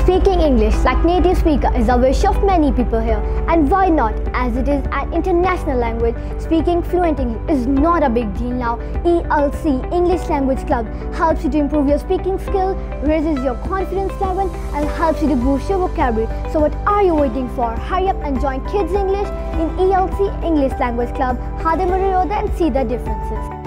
Speaking English like native speaker is a wish of many people here, and why not, as it is an international language. Speaking fluent English is not a big deal now. IELTS English Language Club helps you to improve your speaking skill, raises your confidence level and helps you to boost your vocabulary. So what are you waiting for? Hurry up and join Kids English in IELTS English Language Club, Khadim and see the differences.